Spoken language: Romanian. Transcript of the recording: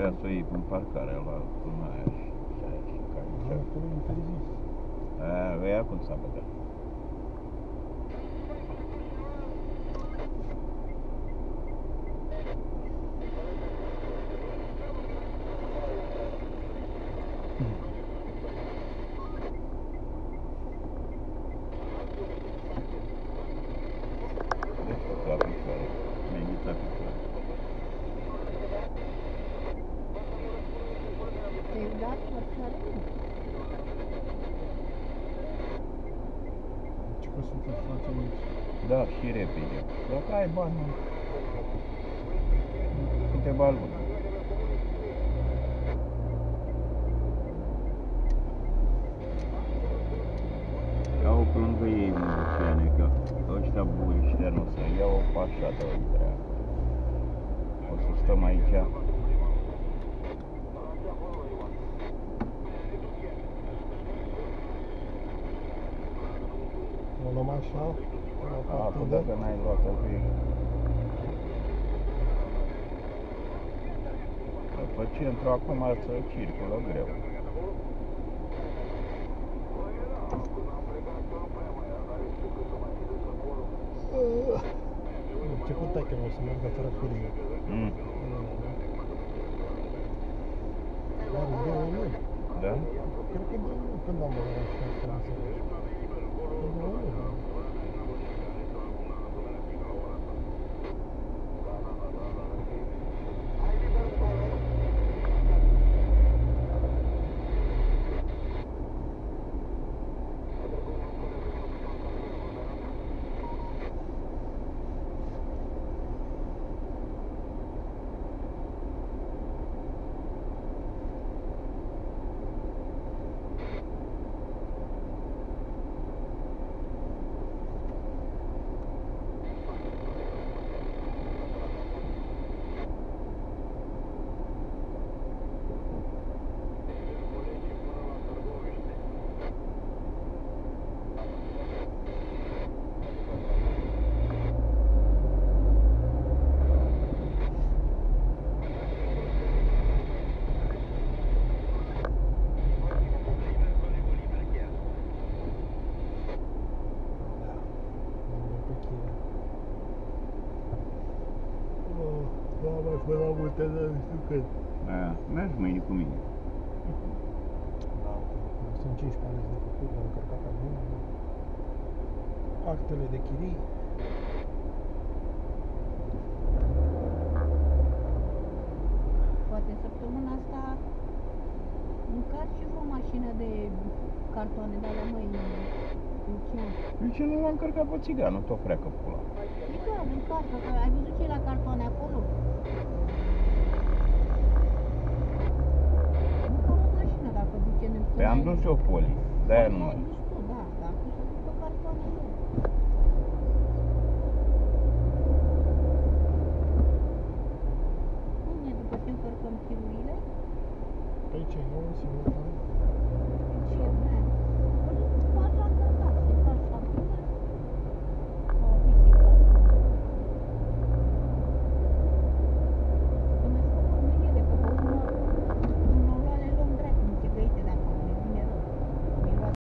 Trebuia să o iei în parcarea la luna aia și care Da, acolo e interzis. Aia acum s-a băgat. La picioare, mi-ai la picioare. Te-ai dat la picioare? Ce că sunt foarte mici. Da, și repede. Dacă ai bani, câteva luni. Iau pe lângă ei mărăciene, că ăștia buni, ăștia nu se iau o pașată între. O să stăm aici. O luăm așa, la Acum partidă. dacă n-ai luat-o cu ei. După centru acum să circulă greu. Ce contact o să meargă fără curie. Are 2 luni. Da? Cred că 2 luni. Când am luat așa Franța? 2 luni. Da, mai fă la multe, dar nu știu când. Mergi mâine cu mine. Da, sunt 15 aleți de făcut, de încărcat avionul. Actele de chirii. Poate săptămâna asta încarci și o mașină de cartoane de alea, măi, Lucian. De ce nu l-am încărcat pe țiganul? Tot freacă pula. E clar, încarcă, că ai văzut ce e la cartoane acolo? Încă o mașină dacă duce în Păi am dus eu folii, de-aia nu mai. dus tu, da, dar tu să ducă cartoanele. Bine, după ce încărcăm chirurile, Aici e un singur.